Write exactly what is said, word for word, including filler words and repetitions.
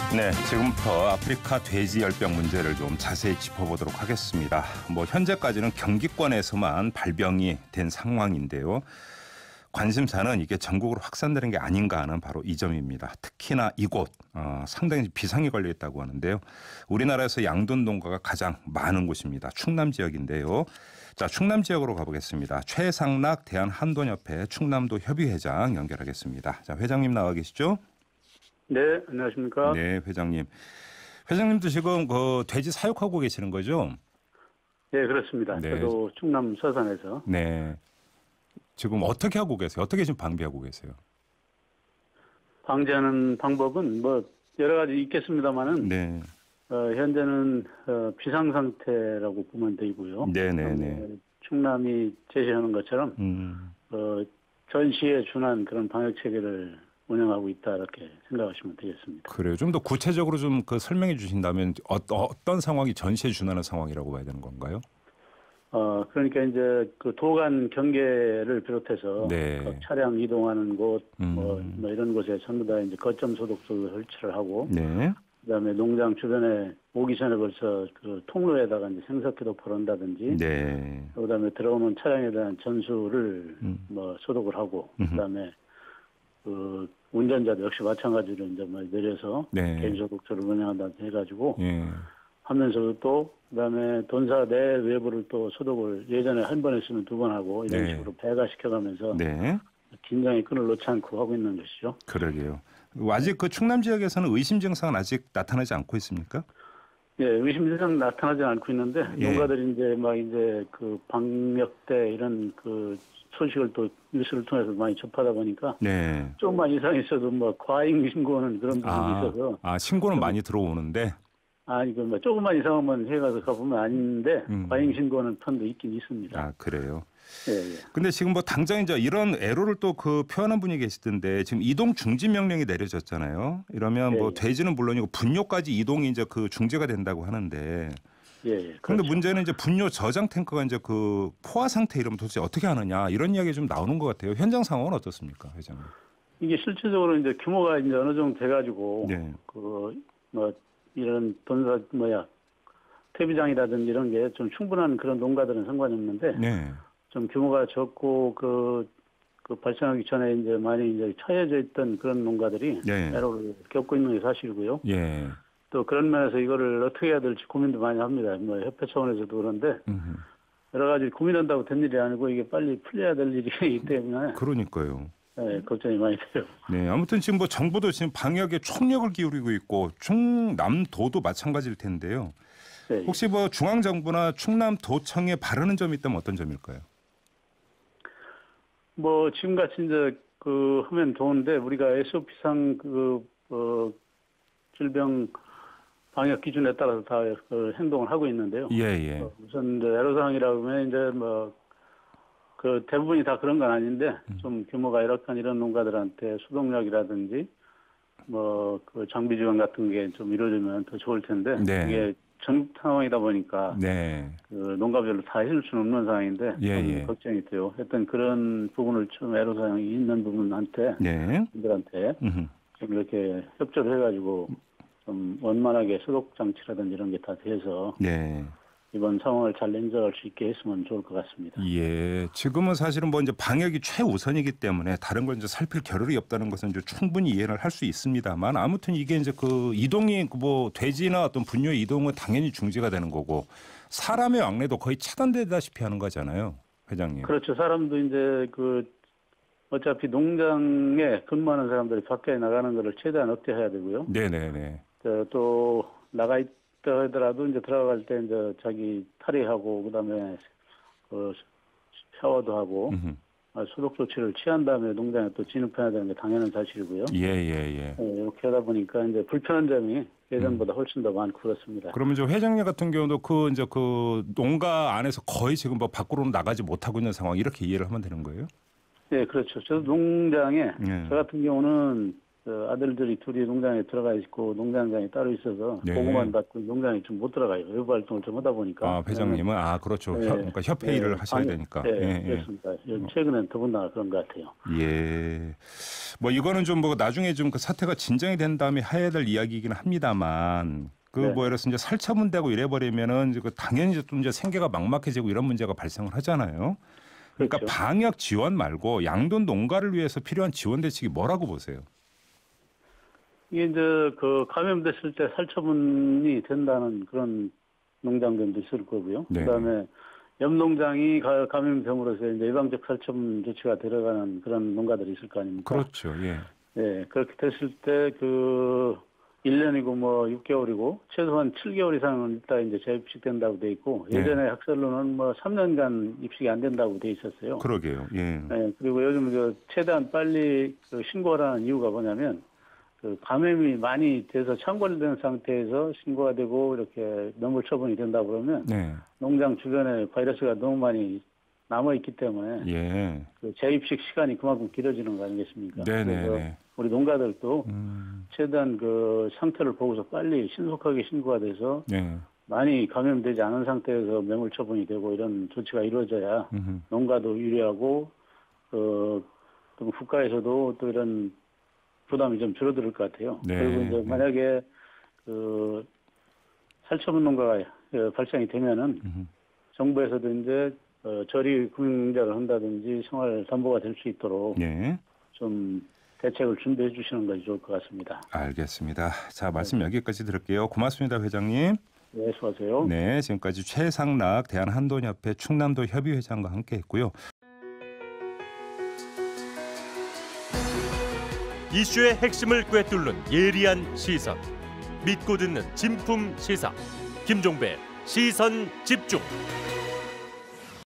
네, 지금부터 아프리카 돼지열병 문제를 좀 자세히 짚어보도록 하겠습니다. 뭐 현재까지는 경기권에서만 발병이 된 상황인데요. 관심사는 이게 전국으로 확산되는 게 아닌가 하는 바로 이 점입니다. 특히나 이곳 어, 상당히 비상이 걸려 있다고 하는데요. 우리나라에서 양돈 농가가 가장 많은 곳입니다. 충남 지역인데요. 자, 충남 지역으로 가보겠습니다. 최상락 대한한돈협회 충남도 협의회장 연결하겠습니다. 자, 회장님 나와 계시죠? 네, 안녕하십니까? 네, 회장님. 회장님도 지금 그 돼지 사육하고 계시는 거죠? 네, 그렇습니다. 네. 저도 충남 서산에서. 네. 지금 어떻게 하고 계세요? 어떻게 지금 방비하고 계세요? 방지하는 방법은 뭐 여러 가지 있겠습니다만은 네. 어, 현재는 어, 비상 상태라고 보면 되고요. 네, 네, 네. 충남이 제시하는 것처럼 음. 어, 전시에 준한 그런 방역 체계를 운영하고 있다 이렇게 생각하시면 되겠습니다. 그래요. 좀 더 구체적으로 좀 그 설명해 주신다면 어, 어떤 상황이 전시에 준하는 상황이라고 봐야 되는 건가요? 어, 그러니까 이제 그 도간 경계를 비롯해서 네. 각 차량 이동하는 곳, 음. 뭐, 뭐 이런 곳에 전부 다 이제 거점 소독소를 설치를 하고, 네. 그다음에 농장 주변에 오기 전에 벌써 그 통로에다가 이제 생석기도 벌한다든지, 네. 그다음에 들어오는 차량에 대한 전수를 음. 뭐 소독을 하고, 음흠. 그다음에 그 운전자도 역시 마찬가지로 이제 뭐 내려서 네. 개인 소독소를 운영한다 해가지고 예. 하면서도 또 그다음에 돈사 내 외부를 또 소독을 예전에 한 번 했으면 두 번 하고 이런 네. 식으로 배가시켜가면서 네. 긴장의 끈을 놓지 않고 하고 있는 것이죠. 그러게요. 아직 그 충남 지역에서는 의심 증상은 아직 나타나지 않고 있습니까? 예, 의심 증상 나타나지 않고 있는데 예. 농가들이 이제 막 이제 그 방역대 이런 그 소식을 또 뉴스를 통해서 많이 접하다 보니까 네. 조금만 이상이 있어도 뭐 과잉 신고는 그런 부분이 아, 있어서 아 신고는 많이 들어오는데. 아 이거 뭐 조금만 이상하면 해가서 가보면 아닌데 음. 과잉 신고는 편도 있긴 있습니다. 아 그래요. 예, 예. 근데 지금 뭐 당장 이제 이런 애로를 또 그 표현한 분이 계시던데 지금 이동 중지 명령이 내려졌잖아요. 이러면 뭐 예. 돼지는 물론이고 분뇨까지 이동이 이제 그 중지가 된다고 하는데. 예, 예. 그런데 그렇죠. 문제는 이제 분뇨 저장 탱크가 이제 그 포화 상태 이러면 도대체 어떻게 하느냐 이런 이야기 좀 나오는 것 같아요. 현장 상황은 어떻습니까, 회장님? 이게 실질적으로 이제 규모가 이제 어느 정도 돼가지고 네. 그 뭐 이런 돈사 뭐야 퇴비장이라든지 이런 게 좀 충분한 그런 농가들은 상관이 없는데 네. 좀 규모가 적고 그, 그 발생하기 전에 이제 많이 이제 처해져 있던 그런 농가들이 네. 애로를 겪고 있는 게 사실이고요. 예. 또 그런 면에서 이거를 어떻게 해야 될지 고민도 많이 합니다. 뭐 협회 차원에서도 그런데 음흠. 여러 가지 고민한다고 된 일이 아니고 이게 빨리 풀려야 될 일이기 때문에 그러니까요. 네, 걱정이 많이 돼요. 네, 아무튼 지금 뭐 정부도 지금 방역에 총력을 기울이고 있고 충남도도 마찬가지일 텐데요. 네. 혹시 뭐 중앙정부나 충남도청에 바라는 점이 있다면 어떤 점일까요? 뭐 지금같이 이제 그 하면 좋은데 우리가 에스오피상 그 어, 질병 방역 기준에 따라서 다 그 행동을 하고 있는데요. 예, 예. 어, 우선 이제 애로사항이라고 하면 이제 뭐 그 대부분이 다 그런 건 아닌데 음. 좀 규모가 열악한 이런 농가들한테 수동력이라든지 뭐 그 장비 지원 같은 게 좀 이루어지면 더 좋을 텐데 네. 이게 전국 상황이다 보니까 네. 그 농가별로 다 해줄 수는 없는 상황인데 예, 좀 예. 걱정이 돼요. 하여튼 그런 부분을 좀 애로사항이 있는 부분한테 네. 분들한테 음흠. 좀 이렇게 협조를 해가지고 좀 원만하게 소독 장치라든지 이런 게 다 돼서 네. 이번 상황을 잘 인정할 수 있게 했으면 좋을 것 같습니다. 예. 지금은 사실은 뭐 이제 방역이 최우선이기 때문에 다른 걸 이제 살필 겨를이 없다는 것은 이제 충분히 이해를 할 수 있습니다만 아무튼 이게 이제 그 이동이 뭐 돼지나 어떤 분뇨 이동은 당연히 중지가 되는 거고 사람의 왕래도 거의 차단되다시피 하는 거잖아요, 회장님. 그렇죠. 사람도 이제 그 어차피 농장에 근무하는 사람들이 밖에 나가는 것을 최대한 억제해야 되고요. 네네네. 저, 또 나가 있다 하더라도 이제 들어갈 때 이제 자기 탈의하고 그다음에 그 샤워도 하고 음흠. 소독 조치를 취한 다음에 농장에 또 진입해야 되는 게 당연한 사실이고요. 예예예. 예, 예. 이렇게 하다 보니까 이제 불편한 점이 예전보다 훨씬 더 많고 그렇습니다. 그러면 저 회장님 같은 경우도 그 이제 그 농가 안에서 거의 지금 뭐 밖으로 나가지 못하고 있는 상황 이렇게 이해를 하면 되는 거예요? 네, 그렇죠. 저도 농장에 예. 저 같은 경우는 그 아들들이 둘이 농장에 들어가 있고 농장장이 따로 있어서 네. 보고만 받고 농장에 좀 못 들어가요. 외부 활동을 좀 하다 보니까. 아, 회장님은 아 그렇죠. 네. 협, 그러니까 협회 일을 네. 하셔야 아니, 되니까. 네, 예, 예. 그렇습니다. 최근엔 더군다나 그런 것 같아요. 예. 뭐 이거는 좀 뭐 나중에 좀 그 사태가 진정이 된 다음에 해야 될 이야기이긴 합니다만 그 네. 뭐 예를 들어서 이제 살처분되고 이래 버리면은 그 당연히 또 이제 생계가 막막해지고 이런 문제가 발생을 하잖아요. 그러니까 그렇죠. 방역 지원 말고 양돈 농가를 위해서 필요한 지원 대책이 뭐라고 보세요? 이게 이제 그 감염됐을 때 살처분이 된다는 그런 농장들도 있을 거고요. 네. 그다음에 옆 농장이 가- 감염병으로서 이제 예방적 살처분 조치가 들어가는 그런 농가들이 있을 거 아닙니까? 그렇죠. 예. 네, 그렇게 됐을 때 그 일 년이고 뭐 육 개월이고 최소한 칠 개월 이상은 일단 이제 재입식 된다고 돼 있고 네. 예전에 학설로는 뭐 삼 년간 입식이 안 된다고 돼 있었어요. 그러게요. 예. 네, 그리고 요즘 저 최대한 빨리 그 신고하라는 이유가 뭐냐면 그 감염이 많이 돼서 창궐된 상태에서 신고가 되고 이렇게 명물 처분이 된다 그러면 네. 농장 주변에 바이러스가 너무 많이 남아 있기 때문에 예. 그 재입식 시간이 그만큼 길어지는 거 아니겠습니까? 네네네. 그래서 우리 농가들도 음. 최대한 그 상태를 보고서 빨리 신속하게 신고가 돼서 네. 많이 감염되지 않은 상태에서 매물 처분이 되고 이런 조치가 이루어져야 음흠. 농가도 유리하고 그 또 국가에서도 또 이런 부담이 좀 줄어들 것 같아요. 네. 그리고 이제 만약에 그 살처분 농가가 어, 발생이 되면은 음흠. 정부에서도 이제 어, 저리 금융자를 한다든지 생활 담보가 될 수 있도록 예. 좀 대책을 준비해 주시는 것이 좋을 것 같습니다. 알겠습니다. 자, 말씀 여기까지 들을게요. 고맙습니다, 회장님. 네, 수고하세요. 네, 지금까지 최상락 대한한돈협회 충남도 협의회장과 함께했고요. 이슈의 핵심을 꿰뚫는 예리한 시선, 믿고 듣는 진품 시사, 김종배 시선 집중.